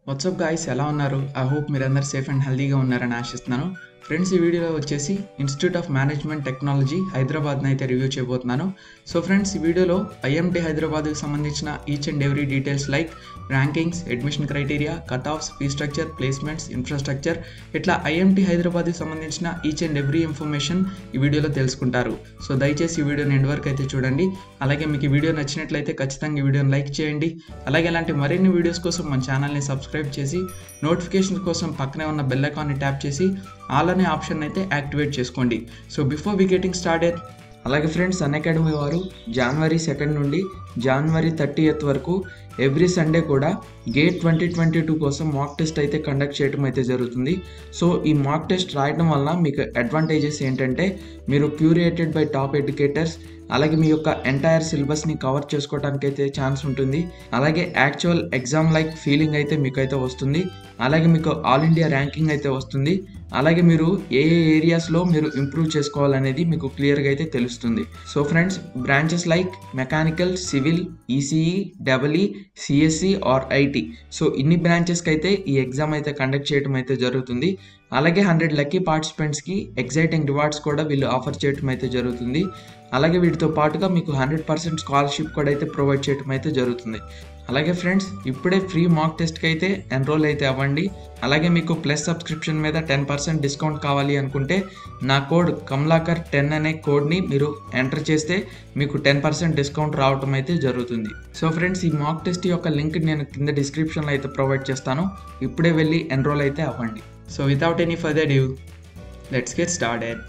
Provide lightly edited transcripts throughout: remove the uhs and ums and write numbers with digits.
WhatsApp guys ఎలా ఉన్నారు? I hope మీరందరూ సేఫ్ అండ్ హెల్తీగా ఉన్నారని ఆశిస్తున్నాను. ఫ్రెండ్స్, ఈ వీడియోలో వచ్చేసి ఇన్స్టిట్యూట్ ఆఫ్ మేనేజ్మెంట్ టెక్నాలజీ హైదరాబాద్ని అయితే రివ్యూ చేయబోతున్నాను. సో ఫ్రెండ్స్, ఈ వీడియోలో ఐఎంటీ హైదరాబాద్కి సంబంధించిన each and every details like rankings, admission criteria, cut offs, fee structure, placements, infrastructure, ఇట్లా ఐఎంటీ హైదరాబాద్కి సంబంధించిన ఈచ్ అండ్ ఎవ్రీ ఇన్ఫర్మేషన్ ఈ వీడియోలో తెలుసుకుంటారు. సో దయచేసి ఈ వీడియోని ఎండ్ వరకు అయితే చూడండి. అలాగే మీకు ఈ వీడియో నచ్చినట్లయితే ఖచ్చితంగా ఈ వీడియోని లైక్ చేయండి. అలాగే ఇలాంటి మరిన్ని వీడియోస్ కోసం మన ఛానల్ని సబ్స్క్రైబ్ చేసి నోటిఫికేషన్ కోసం పక్కనే ఉన్న బెల్ ఐకాన్ని ట్యాప్ చేసి ఆల్ అనే ఆప్షన్ అయితే యాక్టివేట్ చేసుకోండి. So before we getting started, అలాగే ఫ్రెండ్స్, అన్అకాడమీ వారు జనవరి 2 నుండి జనవరి 30 వరకు ఎవ్రీ సండే కూడా గేట్ 2022 కోసం మాక్ టెస్ట్ అయితే కండక్ట్ చేయడం అయితే జరుగుతుంది. సో ఈ మాక్ టెస్ట్ రాయడం వల్ల మీకు అడ్వాంటేజెస్ ఏంటంటే మీరు క్యూరేటెడ్ బై టాప్ ఎడ్యుకేటర్స్, అలాగే మీ యొక్క ఎంటైర్ సిలబస్ని కవర్ చేసుకోవడానికి అయితే ఛాన్స్ ఉంటుంది. అలాగే యాక్చువల్ ఎగ్జామ్ లైక్ ఫీలింగ్ అయితే మీకు అయితే వస్తుంది. అలాగే మీకు ఆల్ ఇండియా ర్యాంకింగ్ అయితే వస్తుంది. అలాగే మీరు ఏ ఏరియాస్లో మీరు ఇంప్రూవ్ చేసుకోవాలనేది మీకు క్లియర్గా అయితే తెలుస్తుంది. So friends, branches like mechanical, civil, ECE, double E, CSC or IT, so ఇన్ని బ్రాంచెస్కి అయితే ఈ ఎగ్జామ్ అయితే కండక్ట్ చేయడం అయితే జరుగుతుంది. అలాగే 100 లక్కీ పార్టిసిపెంట్స్కి ఎగ్జైటింగ్ రివార్డ్స్ కూడా వీళ్ళు ఆఫర్ చేయడం అయితే జరుగుతుంది. అలాగే వీటితో పాటుగా మీకు 100% స్కాలర్షిప్ కూడా అయితే ప్రొవైడ్ చేయడం అయితే జరుగుతుంది. అలాగే ఫ్రెండ్స్, ఇప్పుడే ఫ్రీ మాక్ టెస్ట్కి అయితే ఎన్రోల్ అయితే అవ్వండి. అలాగే మీకు ప్లస్ సబ్స్క్రిప్షన్ మీద 10% డిస్కౌంట్ కావాలి అనుకుంటే నా కోడ్ కమలాకర్10 అనే కోడ్ని మీరు ఎంటర్ చేస్తే మీకు 10% డిస్కౌంట్ రావటం అయితే జరుగుతుంది. సో ఫ్రెండ్స్, ఈ మాక్ టెస్ట్ యొక్క లింక్ నేను కింద డిస్క్రిప్షన్లో అయితే ప్రొవైడ్ చేస్తాను. ఇప్పుడే వెళ్ళి ఎన్రోల్ అయితే అవ్వండి. So without any further due, let's get started.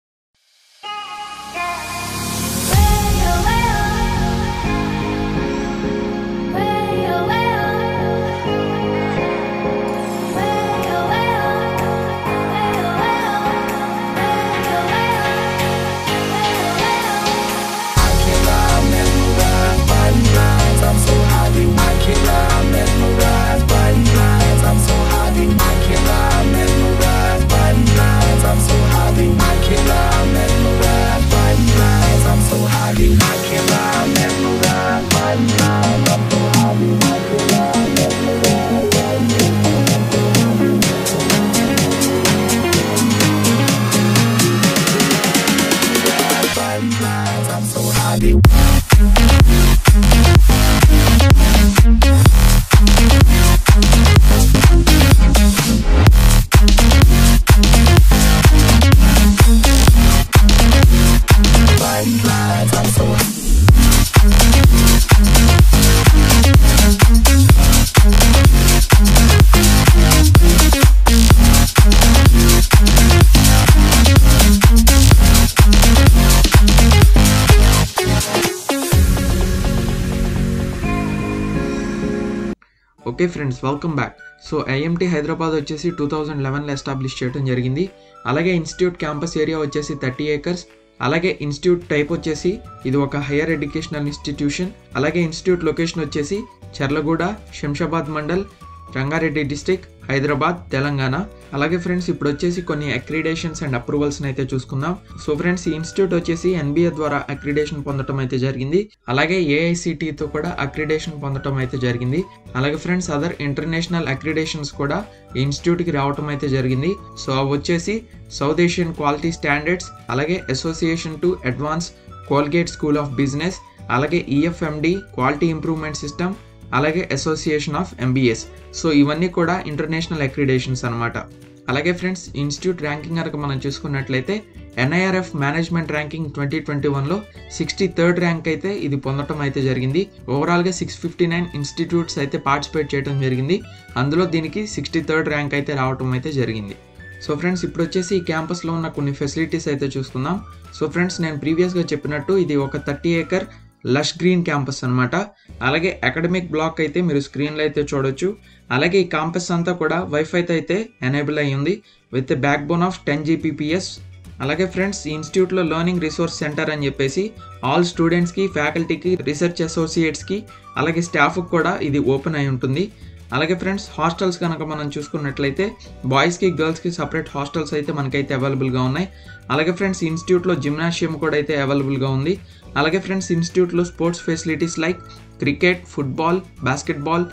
Okay friends, welcome back. So IMT Hyderabad వచ్చేసి 2011లో ఎస్టాబ్లిష్ చేయడం జరిగింది. అలాగే ఇన్స్టిట్యూట్ క్యాంపస్ ఏరియా వచ్చేసి 30 acres. అలాగే ఇన్స్టిట్యూట్ టైప్ వచ్చేసి ఇది ఒక హైయర్ ఎడ్యుకేషనల్ ఇన్స్టిట్యూషన్. అలాగే ఇన్స్టిట్యూట్ లొకేషన్ వచ్చేసి చర్లగూడ, శంషాబాద్ మండల్, రంగారెడ్డి డిస్ట్రిక్ట్, హైదరాబాద్, తెలంగాణ. అలాగే ఫ్రెండ్స్, ఇప్పుడు వచ్చేసి కొన్ని అక్రిడేషన్స్ అండ్ అప్రూవల్స్ని అయితే చూసుకుందాం. సో ఫ్రెండ్స్, ఈ ఇన్స్టిట్యూట్ వచ్చేసి ఎన్బిఏ ద్వారా అక్రిడేషన్ పొందడం అయితే జరిగింది. అలాగే ఏఐసిటితో కూడా అక్రిడేషన్ పొందడం అయితే జరిగింది. అలాగే ఫ్రెండ్స్, అదర్ ఇంటర్నేషనల్ అక్రిడేషన్స్ కూడా ఈ ఇన్స్టిట్యూట్కి రావడం అయితే జరిగింది. సో అవి వచ్చేసి సౌత్ ఏషియన్ క్వాలిటీ స్టాండర్డ్స్, అలాగే association to advance collegiate school of business, అలాగే ఈఎఫ్ఎండి క్వాలిటీ ఇంప్రూవ్మెంట్ సిస్టమ్, అలాగే అసోసియేషన్ ఆఫ్ ఎంబీఎస్. సో ఇవన్నీ కూడా ఇంటర్నేషనల్ అక్రిడేషన్స్ అనమాట. అలాగే ఫ్రెండ్స్, ఇన్స్టిట్యూట్ ర్యాంకింగ్ కనుక మనం చూసుకున్నట్లయితే ఎన్ఐఆర్ఎఫ్ మేనేజ్మెంట్ ర్యాంకింగ్ 2021లో 63rd ర్యాంక్ అయితే ఇది పొందడం అయితే జరిగింది. ఓవరాల్గా 659 ఇన్స్టిట్యూట్స్ అయితే పార్టిసిపేట్ చేయడం జరిగింది. అందులో దీనికి 63rd ర్యాంక్ అయితే రావడం అయితే జరిగింది. సో ఫ్రెండ్స్, ఇప్పుడు వచ్చేసి ఈ క్యాంపస్లో ఉన్న కొన్ని ఫెసిలిటీస్ అయితే చూసుకుందాం. సో ఫ్రెండ్స్, నేను ప్రీవియస్గా చెప్పినట్టు ఇది ఒక 30 acre లష్ గ్రీన్ క్యాంపస్ అనమాట. అలాగే అకాడమిక్ బ్లాక్ అయితే మీరు స్క్రీన్లో అయితే చూడొచ్చు. అలాగే ఈ క్యాంపస్ అంతా కూడా వైఫైతో అయితే ఎనేబుల్ అయ్యింది with backbone of 10 Gbps. అలాగే ఫ్రెండ్స్, ఈ ఇన్స్టిట్యూట్లో లెర్నింగ్ రిసోర్స్ సెంటర్ అని చెప్పేసి ఆల్ స్టూడెంట్స్కి, ఫ్యాకల్టీకి, రీసెర్చ్ అసోసియేట్స్కి, అలాగే స్టాఫ్కి కూడా ఇది ఓపెన్ అయి ఉంటుంది. అలాగే ఫ్రెండ్స్, హాస్టల్స్ కనుక మనం చూసుకున్నట్లయితే బాయ్స్కి, గర్ల్స్కి సపరేట్ హాస్టల్స్ అయితే మనకైతే అవైలబుల్గా ఉన్నాయి. అలాగే ఫ్రెండ్స్, ఇన్స్టిట్యూట్లో జిమ్నాషియం కూడా అయితే అవైలబుల్గా ఉంది. అలాగే ఫ్రెండ్స్, ఇన్స్టిట్యూట్లో sports facilities like cricket, football, basketball,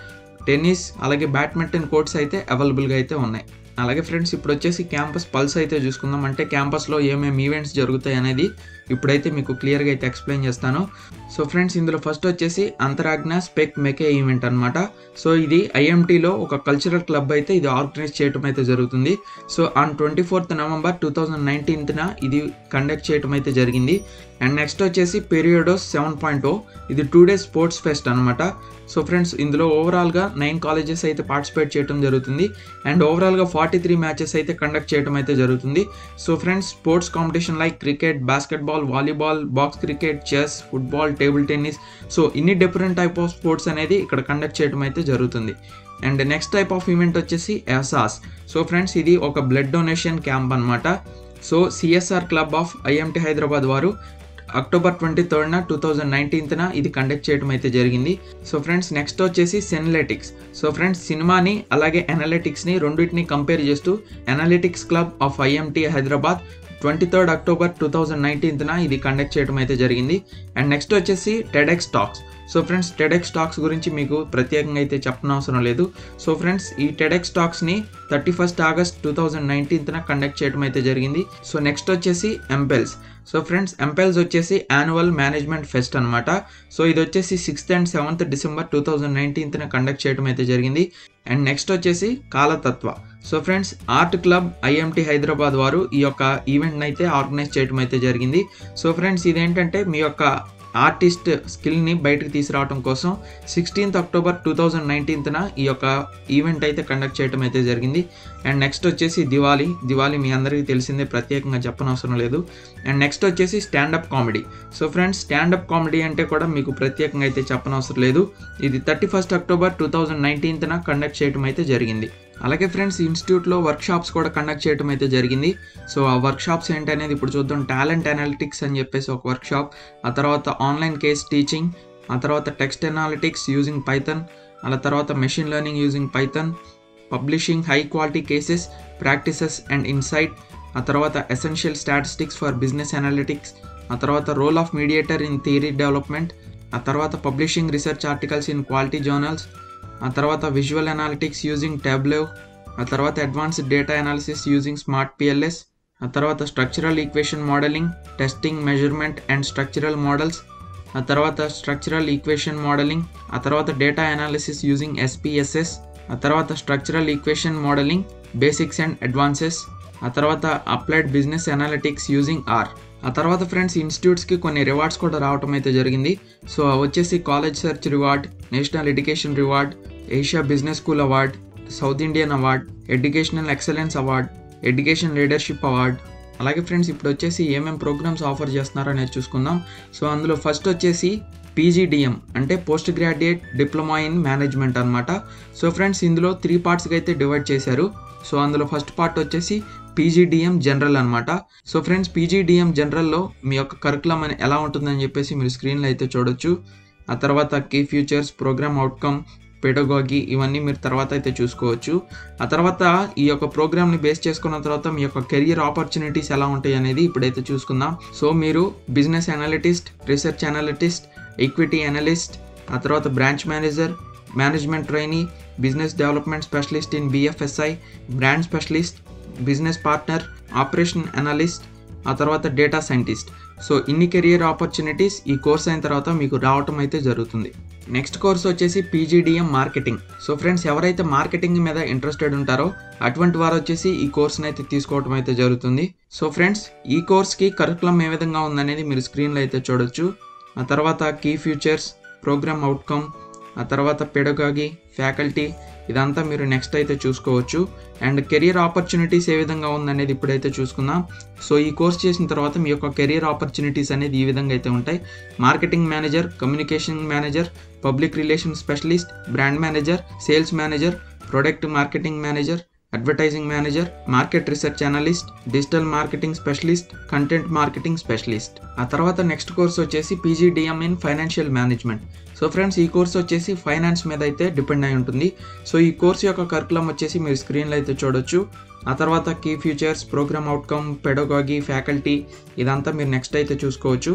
tennis అలాగే బ్యాడ్మింటన్ కోర్ట్స్ అయితే అవైలబుల్గా అయితే ఉన్నాయి. అలాగే ఫ్రెండ్స్ ఇప్పుడు వచ్చేసి క్యాంపస్ పల్స్ అయితే చూసుకుందాం. అంటే క్యాంపస్లో ఏమేమి ఈవెంట్స్ జరుగుతాయి అనేది ఇప్పుడైతే మీకు క్లియర్గా అయితే ఎక్స్ప్లెయిన్ చేస్తాను. సో ఫ్రెండ్స్ ఇందులో ఫస్ట్ వచ్చేసి అంతరాజ్ఞ స్పెక్ మెకే ఈవెంట్ అనమాట. సో ఇది ఐఎంటీలో ఒక కల్చరల్ క్లబ్ అయితే ఇది ఆర్గనైజ్ చేయడం అయితే జరుగుతుంది. సో ఆన్ 24th November 2019 ఇది కండక్ట్ చేయడం అయితే జరిగింది. అండ్ నెక్స్ట్ వచ్చేసి పీరియడోస్ 7.0 ఇది 2 days స్పోర్ట్స్ ఫెస్ట్ అనమాట. సో ఫ్రెండ్స్ ఇందులో ఓవరాల్గా 9 కాలేజెస్ అయితే పార్టిసిపేట్ చేయడం జరుగుతుంది. అండ్ ఓవరాల్గా 43 మ్యాచెస్ అయితే కండక్ట్ చేయడం అయితే జరుగుతుంది. So friends sports competition like cricket, basketball, volleyball, box cricket, chess, football, table tennis, so ఇన్ని డిఫరెంట్ టైప్ ఆఫ్ స్పోర్ట్స్ అనేది ఇక్కడ కండక్ట్ చేయడం అయితే జరుగుతుంది. And next type of event వచ్చేసి ఎసాస్. సో ఫ్రెండ్స్ ఇది ఒక బ్లడ్ డొనేషన్ క్యాంప్ అనమాట. So CSR club of IMT Hyderabad వారు October 23rd 2019 ఇది కండక్ట్ చేయడం అయితే జరిగింది. సో ఫ్రెండ్స్ నెక్స్ట్ వచ్చేసి సెనలెటిక్స్. సో ఫ్రెండ్స్ సినిమాని అలాగే అనలిటిక్స్ని రెండింటిని కంపేర్ చేస్తూ analytics club of IMT Hyderabad 23rd October 2019 ఇది కండక్ట్ చేయడం అయితే జరిగింది. అండ్ నెక్స్ట్ వచ్చేసి TEDx talks. So friends TEDx talks గురించి మీకు ప్రత్యేకంగా అయితే చెప్పనవసరం లేదు. సో ఫ్రెండ్స్ ఈ టెడెక్స్ టాక్స్ని 31st August 2019 కండక్ట్ చేయడం అయితే జరిగింది. సో నెక్స్ట్ వచ్చేసి ఎంపెల్స్. సో ఫ్రెండ్స్ ఎంపెల్స్ వచ్చేసి యాన్యువల్ మేనేజ్మెంట్ ఫెస్ట్ అనమాట. సో ఇది వచ్చేసి 6th and 7th December 2019 conduct చేయడం అయితే జరిగింది. అండ్ నెక్స్ట్ వచ్చేసి Kalatatva. So friends art club IMT Hyderabad వారు ఈ యొక్క ఈవెంట్ని అయితే ఆర్గనైజ్ చేయడం అయితే జరిగింది. సో ఫ్రెండ్స్ ఇదేంటంటే మీ యొక్క ఆర్టిస్ట్ స్కిల్ని బయటకు తీసుకురావడం కోసం 16th October 2019 ఈ యొక్క ఈవెంట్ అయితే కండక్ట్ చేయడం అయితే జరిగింది. అండ్ నెక్స్ట్ వచ్చేసి దివాళీ మీ అందరికీ తెలిసిందే, ప్రత్యేకంగా చెప్పనవసరం లేదు. అండ్ నెక్స్ట్ వచ్చేసి standup comedy. So friends standup comedy అంటే కూడా మీకు ప్రత్యేకంగా అయితే చెప్పనవసరం లేదు. ఇది 31st October 2019 కండక్ట్ చేయడం అయితే జరిగింది. అలాగే ఫ్రెండ్స్ ఇన్స్టిట్యూట్లో వర్క్షాప్స్ కూడా కండక్ట్ చేయడం అయితే జరిగింది. సో ఆ వర్క్షాప్స్ ఏంటనేది ఇప్పుడు చూద్దాం. టాలెంట్ అనలిటిక్స్ అని చెప్పేసి ఒక వర్క్షాప్, ఆ తర్వాత ఆన్లైన్ కేస్ టీచింగ్, ఆ తర్వాత టెక్స్ట్ అనాలిటిక్స్ యూజింగ్ పైథన్, ఆ తర్వాత machine learning using Python, publishing high quality cases practices and insight, ఆ తర్వాత essential statistics for business analytics, ఆ తర్వాత role of mediator in theory development, ఆ తర్వాత publishing research articles in quality journals, ఆ తర్వాత విజువల్ అనాలిటిక్స్ యూజింగ్ టాబ్లెవ్, ఆ తర్వాత advanced data analysis using smart PLS, ఆ తర్వాత structural equation modelling, testing, measurement and structural models, ఆ తర్వాత స్ట్రక్చరల్ ఈక్వేషన్ మోడలింగ్, ఆ తర్వాత డేటా అనాలిసిస్ యూజింగ్ ఎస్పీఎస్ఎస్, ఆ తర్వాత structural equation modelling basics and advances, ఆ తర్వాత applied business analytics using R. ఆ తర్వాత ఫ్రెండ్స్ ఇన్స్టిట్యూట్స్కి కొన్ని రివార్డ్స్ కూడా రావటం అయితే జరిగింది. సో వచ్చేసి college search reward, national education reward, Asia business school award, south Indian award, educational excellence award, education leadership award. అలాగే ఫ్రెండ్స్ ఇప్పుడు వచ్చేసి ఏమేమి ప్రోగ్రామ్స్ ఆఫర్ చేస్తున్నారో అనేది చూసుకుందాం. సో అందులో ఫస్ట్ వచ్చేసి పీజీడిఎం అంటే post graduate diploma in management అనమాట. సో ఫ్రెండ్స్ ఇందులో 3 పార్ట్స్గా అయితే డివైడ్ చేశారు. సో అందులో ఫస్ట్ పార్ట్ వచ్చేసి పీజీడిఎం జనరల్ అనమాట. సో ఫ్రెండ్స్ పీజీడిఎం జనరల్లో మీ యొక్క కరికులం అని ఎలా ఉంటుందని చెప్పేసి మీరు స్క్రీన్లో అయితే చూడొచ్చు. ఆ తర్వాత key futures, programme outcome, pedagogy ఇవన్నీ మీరు తర్వాత అయితే చూసుకోవచ్చు. ఆ తర్వాత ఈ యొక్క ప్రోగ్రామ్ని బేస్ చేసుకున్న తర్వాత మీ యొక్క కెరియర్ ఆపర్చునిటీస్ ఎలా ఉంటాయి అనేది ఇప్పుడైతే చూసుకుందాం. సో మీరు business analyst, research analyst, equity analyst, ఆ తర్వాత branch manager, management trainee, business development specialist in BFSI, brand specialist, business partner, operation analyst, ఆ తర్వాత డేటా సైంటిస్ట్. సో ఇన్ని కెరియర్ ఆపర్చునిటీస్ ఈ కోర్స్ అయిన తర్వాత మీకు రావటం అయితే జరుగుతుంది. నెక్స్ట్ కోర్స్ వచ్చేసి పీజీడిఎం మార్కెటింగ్. సో ఫ్రెండ్స్ ఎవరైతే మార్కెటింగ్ మీద ఇంట్రెస్టెడ్ ఉంటారో అటువంటి వారు వచ్చేసి ఈ కోర్స్ని అయితే తీసుకోవడం అయితే జరుగుతుంది. సో ఫ్రెండ్స్ ఈ కోర్స్కి కరికులం ఏ విధంగా ఉందనేది మీరు స్క్రీన్లో అయితే చూడొచ్చు. ఆ తర్వాత కీ ఫ్యూచర్స్, ప్రోగ్రామ్ అవుట్కమ్, ఆ తర్వాత పెడగాగి, ఫ్యాకల్టీ ఇదంతా మీరు నెక్స్ట్ అయితే చూసుకోవచ్చు. అండ్ కెరియర్ ఆపర్చునిటీస్ ఏ విధంగా ఉందనేది ఇప్పుడైతే చూసుకుందాం. సో ఈ కోర్స్ చేసిన తర్వాత మీ యొక్క కెరియర్ ఆపర్చునిటీస్ అనేది ఈ విధంగా అయితే ఉంటాయి. Marketing manager, communication manager, public relation specialist, brand manager, sales manager, product marketing manager, advertising manager, market research analyst, digital marketing specialist, content marketing specialist. ఆ తర్వాత నెక్స్ట్ కోర్స్ వచ్చేసి PGDM in financial management. So friends ఈ course వచ్చేసి finance మీద అయితే depend అయి ఉంటుంది. So ఈ కోర్స్ యొక్క కరికులం వచ్చేసి మీరు స్క్రీన్లో అయితే చూడొచ్చు. ఆ తర్వాత key futures, programme outcome, pedagogy, faculty ఇదంతా మీరు నెక్స్ట్ అయితే చూసుకోవచ్చు.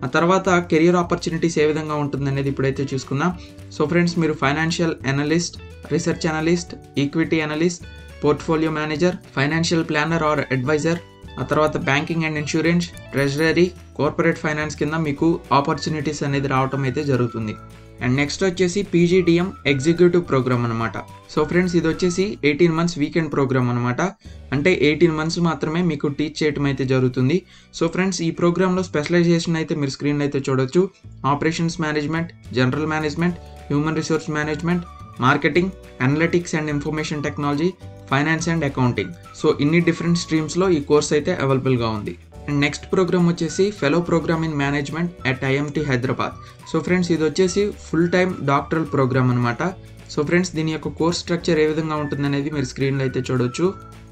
ఆ తర్వాత కెరియర్ ఆపర్చునిటీస్ ఏ విధంగా ఉంటుందనేది ఇప్పుడైతే చూసుకుందాం. సో ఫ్రెండ్స్, మీరు financial analyst, research analyst, equity analyst, portfolio manager, financial planner or advisor, ఆ తర్వాత banking and insurance, treasury, corporate finance కింద మీకు ఆపర్చునిటీస్ అనేది రావటం అయితే జరుగుతుంది. అండ్ నెక్స్ట్ వచ్చేసి పీజీడిఎం ఎగ్జిక్యూటివ్ ప్రోగ్రామ్ అనమాట. సో ఫ్రెండ్స్, ఇది వచ్చేసి 18 months వీకెండ్ ప్రోగ్రామ్ అనమాట. అంటే 18 months మాత్రమే మీకు టీచ్ చేయటం అయితే జరుగుతుంది. సో ఫ్రెండ్స్, ఈ ప్రోగ్రాంలో స్పెషలైజేషన్ అయితే మీరు స్క్రీన్లో అయితే చూడొచ్చు. Operations management, general management, human resource management, marketing, analytics and information technology, finance and accounting. So ఇన్ని డిఫరెంట్ స్ట్రీమ్స్లో ఈ కోర్స్ అయితే అవైలబుల్గా ఉంది. అండ్ నెక్స్ట్ ప్రోగ్రామ్ వచ్చేసి fellow programme in management at IMT Hyderabad. So friends, ఇది వచ్చేసి ఫుల్ టైమ్ డాక్టరల్ ప్రోగ్రామ్ అనమాట. సో ఫ్రెండ్స్, దీని యొక్క కోర్స్ స్ట్రక్చర్ ఏ విధంగా ఉంటుందనేది మీరు స్క్రీన్లో అయితే చూడొచ్చు.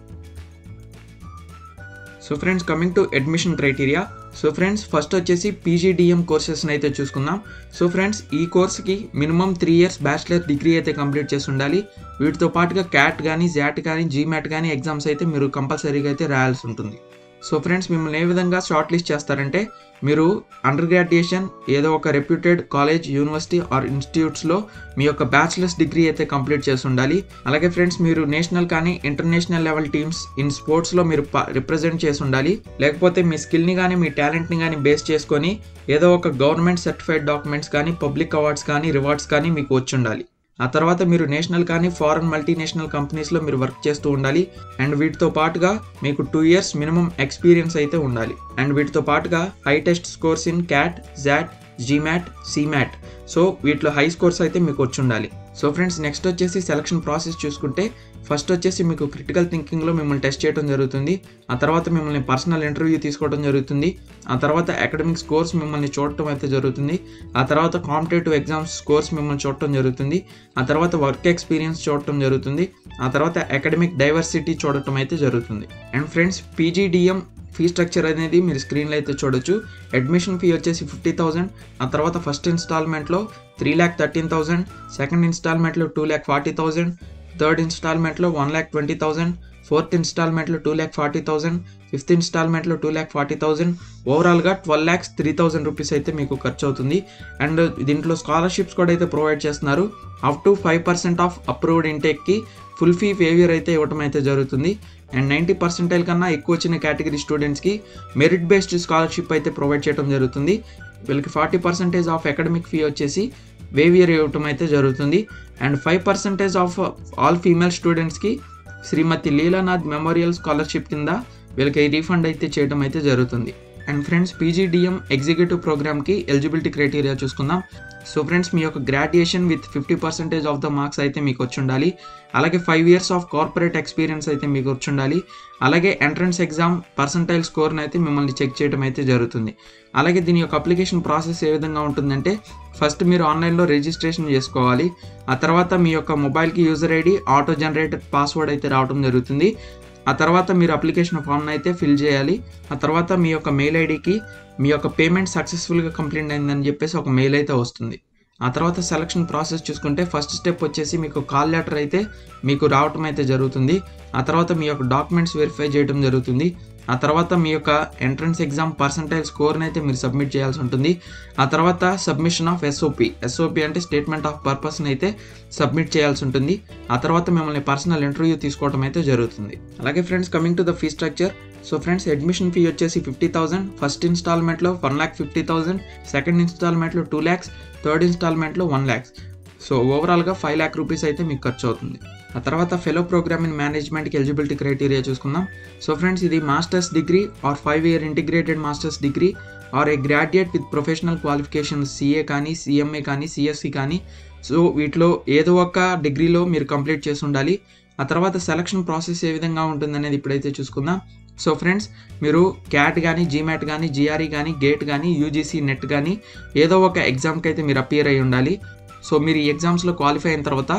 So friends, coming to admission criteria. So friends, first వచ్చేసి పీజీడిఎం కోర్సెస్ని అయితే చూసుకుందాం. సో ఫ్రెండ్స్, ఈ కోర్స్కి మినిమం 3 years బ్యాచిలర్ డిగ్రీ అయితే కంప్లీట్ చేసి ఉండాలి. వీటితో పాటుగా క్యాట్ కానీ, జాట్ కానీ, జీమాట్ కానీ ఎగ్జామ్స్ అయితే మీరు కంపల్సరీగా అయితే రాయాల్సి ఉంటుంది. సో ఫ్రెండ్స్, మిమ్మల్ని ఏ విధంగా షార్ట్ లిస్ట్ చేస్తారంటే, మీరు అండర్ గ్రాడ్యుయేషన్ ఏదో ఒక రెప్యూటెడ్ కాలేజ్, యూనివర్సిటీ ఆర్ ఇన్స్టిట్యూట్స్లో మీ యొక్క బ్యాచిలర్స్ డిగ్రీ అయితే కంప్లీట్ చేసి ఉండాలి. అలాగే ఫ్రెండ్స్, మీరు నేషనల్ కానీ ఇంటర్నేషనల్ లెవెల్ టీమ్స్ ఇన్ స్పోర్ట్స్లో మీరు రిప్రజెంట్ చేసి ఉండాలి. లేకపోతే మీ స్కిల్ని కానీ మీ టాలెంట్ని కానీ బేస్ చేసుకొని ఏదో ఒక గవర్నమెంట్ సర్టిఫైడ్ డాక్యుమెంట్స్ కానీ, పబ్లిక్ అవార్డ్స్ కానీ, రివార్డ్స్ కానీ మీకు వచ్చి ఉండాలి. ఆ తర్వాత మీరు నేషనల్ కానీ ఫారెన్ మల్టీనేషనల్ కంపెనీస్లో మీరు వర్క్ చేస్తూ ఉండాలి. అండ్ వీటితో పాటుగా మీకు 2 years మినిమం ఎక్స్పీరియన్స్ అయితే ఉండాలి. అండ్ వీటితో పాటుగా high test scores in CAT, XAT, GMAT, CMAT. So వీటిలో హై స్కోర్స్ అయితే మీకు వచ్చి ఉండాలి. సో ఫ్రెండ్స్, నెక్స్ట్ వచ్చేసి సెలక్షన్ ప్రాసెస్ చూసుకుంటే, ఫస్ట్ వచ్చేసి మీకు క్రిటికల్ థింకింగ్లో మిమ్మల్ని టెస్ట్ చేయడం జరుగుతుంది. ఆ తర్వాత మిమ్మల్ని పర్సనల్ ఇంటర్వ్యూ తీసుకోవడం జరుగుతుంది. ఆ తర్వాత అకాడమిక్ స్కోర్స్ మిమ్మల్ని చూడటం అయితే జరుగుతుంది. ఆ తర్వాత కాంపిటేటివ్ ఎగ్జామ్స్ స్కోర్స్ మిమ్మల్ని చూడటం జరుగుతుంది. ఆ తర్వాత వర్క్ ఎక్స్పీరియన్స్ చూడటం జరుగుతుంది. ఆ తర్వాత అకాడమిక్ డైవర్సిటీ చూడటం అయితే జరుగుతుంది. And friends, PGDM fee structure అనేది మీరు స్క్రీన్లో అయితే చూడొచ్చు. అడ్మిషన్ ఫీ వచ్చేసి 50,000. ఆ తర్వాత ఫస్ట్ ఇన్స్టాల్మెంట్లో 3,13,000, సెకండ్ ఇన్స్టాల్మెంట్లో 2,40,000, థర్డ్ ఇన్స్టాల్మెంట్లో 1,20,000, ఫోర్త్ ఇన్స్టాల్మెంట్లో 2,40,000, ఫిఫ్త్ ఇన్స్టాల్మెంట్లో 2,40,000. ఓవరాల్గా 12,03,000 రూపీస్ అయితే మీకు ఖర్చు అవుతుంది. అండ్ దీంట్లో స్కాలర్షిప్స్ కూడా అయితే ప్రొవైడ్ చేస్తున్నారు. అప్ టు 5% ఆఫ్ అప్రూవ్డ్ ఇంటేక్కి ఫుల్ ఫీ వేవియర్ అయితే ఇవ్వడం అయితే జరుగుతుంది. అండ్ 90% కన్నా ఎక్కువ వచ్చిన కేటగిరీ స్టూడెంట్స్కి మెరిట్ బేస్డ్ స్కాలర్షిప్ అయితే ప్రొవైడ్ చేయడం జరుగుతుంది. వీళ్ళకి 40% ఆఫ్ అకాడమిక్ ఫీ వచ్చేసి వేవియర్ ఇవ్వటం అయితే జరుగుతుంది. అండ్ 5% ఆఫ్ ఆల్ ఫీమేల్ స్టూడెంట్స్కి శ్రీమతి లీలానాథ్ మెమోరియల్ స్కాలర్షిప్ కింద వీళ్ళకి రీఫండ్ అయితే చేయడం అయితే జరుగుతుంది. అండ్ ఫ్రెండ్స్, పీజీడిఎం ఎగ్జిక్యూటివ్ ప్రోగ్రామ్కి ఎలిజిబిలిటీ క్రైటీరియా చూసుకుందాం. సో ఫ్రెండ్స్, మీ యొక్క graduation with 50% of the marks అయితే మీకు వచ్చి ఉండాలి. అలాగే 5 years ఆఫ్ కార్పొరేట్ ఎక్స్పీరియన్స్ అయితే మీకు వచ్చి ఉండాలి. అలాగే ఎంట్రన్స్ ఎగ్జామ్ పర్సంటైల్ స్కోర్ని అయితే మిమ్మల్ని చెక్ చేయడం అయితే జరుగుతుంది. అలాగే దీని యొక్క అప్లికేషన్ ప్రాసెస్ ఏ విధంగా ఉంటుందంటే, ఫస్ట్ మీరు ఆన్లైన్లో రిజిస్ట్రేషన్ చేసుకోవాలి. ఆ తర్వాత మీ యొక్క మొబైల్కి user ID, auto generated password అయితే రావడం జరుగుతుంది. ఆ తర్వాత మీరు అప్లికేషన్ ఫామ్ని అయితే ఫిల్ చేయాలి. ఆ తర్వాత మీ యొక్క మెయిల్ ఐడికి మీ యొక్క పేమెంట్ సక్సెస్ఫుల్గా కంప్లీట్ అయిందని చెప్పేసి ఒక మెయిల్ అయితే వస్తుంది. ఆ తర్వాత సెలక్షన్ ప్రాసెస్ చూసుకుంటే, ఫస్ట్ స్టెప్ వచ్చేసి మీకు కాల్ లెటర్ అయితే మీకు రావటం అయితే జరుగుతుంది. ఆ తర్వాత మీ యొక్క డాక్యుమెంట్స్ వెరిఫై చేయడం జరుగుతుంది. ఆ తర్వాత మీ యొక్క ఎంట్రన్స్ ఎగ్జామ్ పర్సంటైల్ స్కోర్ని అయితే మీరు సబ్మిట్ చేయాల్సి ఉంటుంది. ఆ తర్వాత సబ్మిషన్ ఆఫ్ ఎస్ఓపి అంటే స్టేట్మెంట్ ఆఫ్ పర్పస్ని అయితే సబ్మిట్ చేయాల్సి ఉంటుంది. ఆ తర్వాత మిమ్మల్ని పర్సనల్ ఇంటర్వ్యూ తీసుకోవడం అయితే జరుగుతుంది. అలాగే friends, coming to the fee structure. So friends, admission fee వచ్చేసి 50,000, ఫస్ట్ ఇన్స్టాల్మెంట్లో 1,50,000, సెకండ్ ఇన్స్టాల్మెంట్లో 2 lakhs, థర్డ్ ఇన్స్టాల్మెంట్లో 1 lakh. సో ఓవరాల్గా 5 lakh రూపీస్ అయితే మీకు ఖర్చు అవుతుంది. ఆ తర్వాత ఫెలో ప్రోగ్రామ్ ఇన్ మేనేజ్మెంట్కి ఎలిజిబిలిటీ క్రైటీరియా చూసుకుందాం. సో ఫ్రెండ్స్, ఇది masters degree or 5 year integrated masters degree or a graduate with professional qualification CA కానీ, CMA కానీ, CSC కానీ. సో వీటిలో ఏదో ఒక డిగ్రీలో మీరు కంప్లీట్ చేసి ఉండాలి. ఆ తర్వాత సెలక్షన్ ప్రాసెస్ ఏ విధంగా ఉంటుందనేది ఇప్పుడైతే చూసుకుందాం. సో ఫ్రెండ్స్, మీరు క్యాట్ కానీ, జీమాట్ కానీ, GRE కానీ, గేట్ కానీ, UGC నెట్ కానీ ఏదో ఒక ఎగ్జామ్కి అయితే మీరు అపియర్ అయి ఉండాలి. సో మీరు ఈ ఎగ్జామ్స్లో క్వాలిఫై అయిన తర్వాత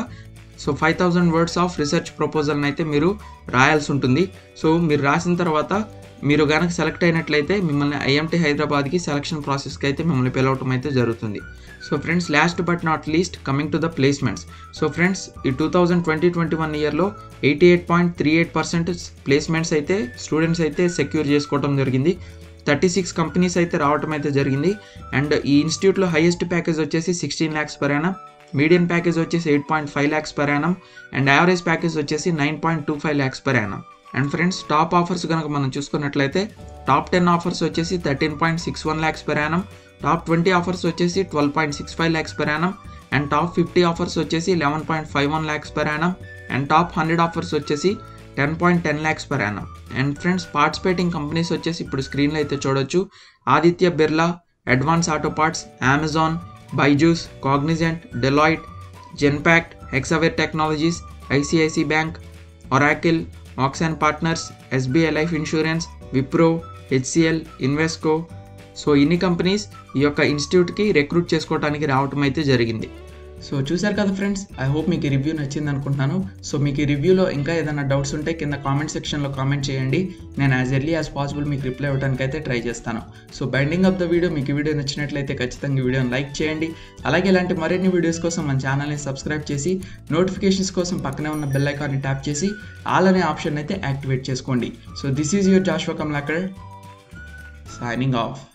5,000 words ఆఫ్ రీసెర్చ్ ప్రపోజల్ని అయితే మీరు రాయాల్సి ఉంటుంది. సో మీరు రాసిన తర్వాత మీరు కనుక సెలెక్ట్ అయినట్లయితే మిమ్మల్ని IMT హైదరాబాద్కి సెలక్షన్ ప్రాసెస్కి అయితే మిమ్మల్ని పిలవటం అయితే జరుగుతుంది. So friends, last but not least coming to the placements. So friends, ఈ 2020-21 ఇయర్లో 88.38% ప్లేస్మెంట్స్ అయితే స్టూడెంట్స్ అయితే సెక్యూర్ చేసుకోవడం జరిగింది. 36 కంపెనీస్ అయితే రావటం అయితే జరిగింది. అండ్ ఈ ఇన్స్టిట్యూట్లో హైయెస్ట్ ప్యాకేజ్ వచ్చేసి 16 lakhs per annum, median package వచ్చేసి 8.5 lakhs per annum, and average package వచ్చేసి 9.25 lakhs per annum. And friends top offers కనుక మనం చూసుకున్నట్లయితే టాప్ 10 ఆఫర్స్ వచ్చేసి 13.61 lakhs per annum, top 20 offers వచ్చేసి 12.65 lakhs per annum, and top 50 offers వచ్చేసి 11.51 lakhs per annum, and top 100 offers వచ్చేసి 10.10 lakhs per annum. And friends participating companies వచ్చేసి ఇప్పుడు స్క్రీన్లో అయితే చూడొచ్చు. Aditya Birla, advance auto parts, Amazon, Byju's, Cognizant, Deloitte, Genpact, Hexaware technologies, ICICI bank, Oracle, Axon partners, SBI life insurance, Wipro, HCL, Invesco. So ఇన్ని companies ఈ యొక్క ఇన్స్టిట్యూట్కి రిక్రూట్ చేసుకోవడానికి రావటం అయితే జరిగింది. సో చూసారు కదా ఫ్రెండ్స్, ఐ హోప్ మీకు ఈ రివ్యూ నచ్చింది అనుకుంటున్నాను. సో మీకు ఈ రివ్యూలో ఇంకా ఏదైనా డౌట్స్ ఉంటే కింద కామెంట్ సెక్షన్లో కామెంట్ చేయండి. నేను యాజ్ ఎర్లీ యాజ్ పాసిబుల్ మీకు రిప్లై ఇవ్వడానికి అయితే ట్రై చేస్తాను. So binding of the video, మీకు ఈ వీడియో నచ్చినట్లయితే ఖచ్చితంగా ఈ వీడియోని లైక్ చేయండి. అలాగే ఇలాంటి మరిన్ని వీడియోస్ కోసం మన ఛానల్ని సబ్స్క్రైబ్ చేసి నోటిఫికేషన్స్ కోసం పక్కనే ఉన్న బెల్ ఐకాన్ని ట్యాప్ చేసి ఆల్ అనే ఆప్షన్ అయితే యాక్టివేట్ చేసుకోండి. So this is your Joshua Kamlakar signing of.